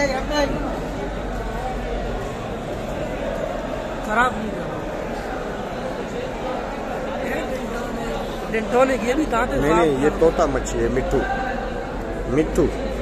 खराब नहीं करो। डेंटोनिक ये भी दांत नहीं, ये तोता मच्छी है, मिट्टू मिट्टू।